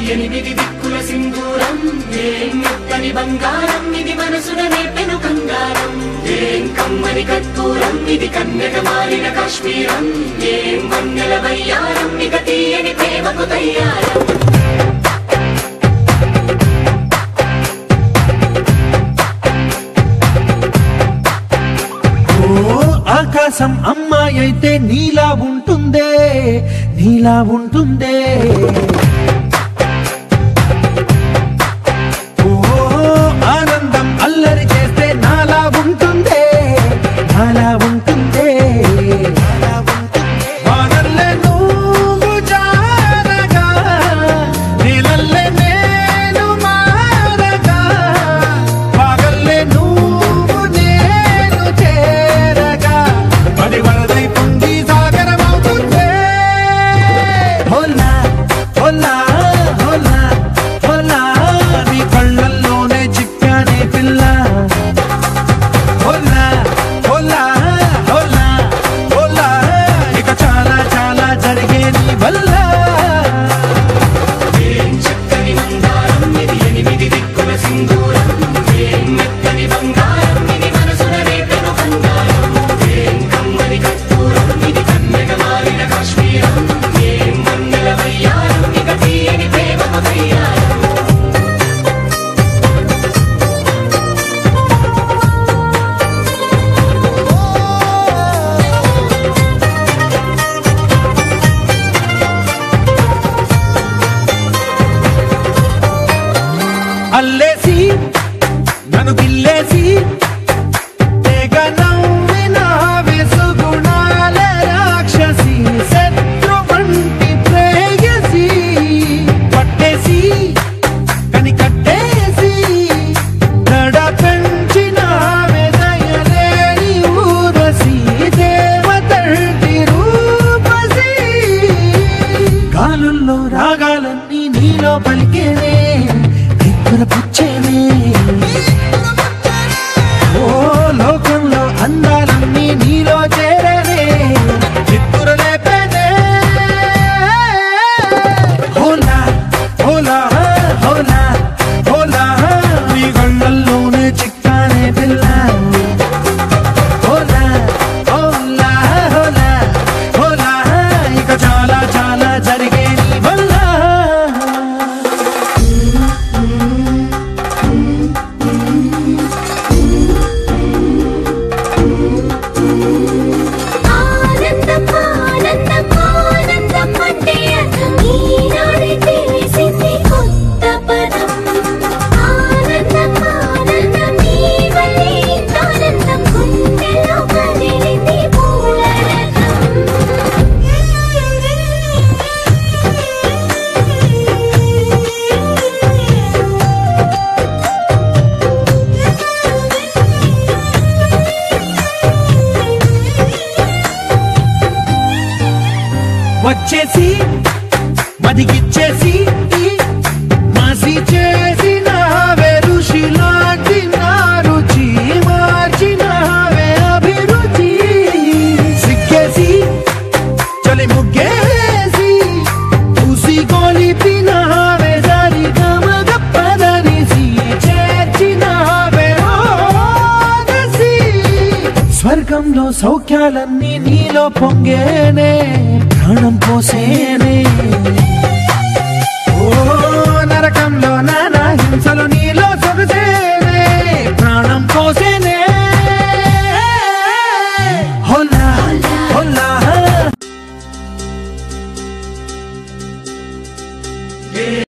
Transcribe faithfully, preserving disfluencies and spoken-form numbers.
ఎనిమిది దిక్కుల సింధూరం ఏం మెత్తని బంగారం ఇది మనసుననే పెను కంగారం ఏం కమ్మని కర్పూరం ఇది కన్యక మారిన కాశ్మీరం ఏం వన్నెల వయ్యారం ఇక తీయని ప్రేమకు తయ్యారం ఆకాశం అమ్మాయి అయితే నీలా ఉంటుందే నీలా ఉంటుందే ఓ ఆనందం అల్లరి చేస్తే నాలా ఉంటుందే నాలా ఉంటుందే వానల్లే నువ్వు జారగా నీలల్లే నేను మారగా పగల్లే నువ్వు నేను చేరగా పడి వరదై పొంగి సాగరమవుతుందే హోలా హోలా హోలా హోలా నీ కళ్ళల్లోనే చిక్కానే పిల్ల హోలా హోలా హోలా హోలా ఇక చాలా చాలా జరిగే నీ వల్ల ఏం చక్కని మందారం ఇది ఎనిమిది దిక్కుల సింధూరం ఏం మెత్తని బంగారం ఇది మనసుననే పెను కంగారం ఏం కమ్మని కర్పూరం ఇది కన్యక మారిన కాశ్మీరం ఏం వన్నెల వయ్యారం ఇక తీయని ప్రేమకు తయ్యారం అల్లేసి నన్ను గిల్లేసి తెగ నవ్విన వెసుగుణాల రాక్షసి శత్రువంటి ప్రేయసి పట్టేసి కని కట్టేసి దడ పెంచిన దయలేని ఊరసి దేవతంటి రూపసి గాలుల్లో రాగాలన్నీ నీలో పలికేనే పుచ్చేనే ఓ లోకంలో అందాలన్నీ నీలో చేరనే చిత్తుర లేపేనే హోలా హోలా హోలా హోలా నీ కళ్ళల్లోనే చిక్కానే పిల్ల హోలా హోలా హోలా హోలా ఇక చాలా చాలా జరిగే నీ వల్ల వచ్చేసి మదిగిచ్చేసి మాసి చేసిన ఋషిలాంటి నా రుచి మార్చిన అభిరుచి సిగ్గేసి చలి ముగ్గేసి చూసి గోలిపిన దారి గమగప్పదనిసి చేర్చిన స్వర్గంలో సౌఖ్యాలన్నీ నీలో పొంగేనే ప్రాణం పోసేనే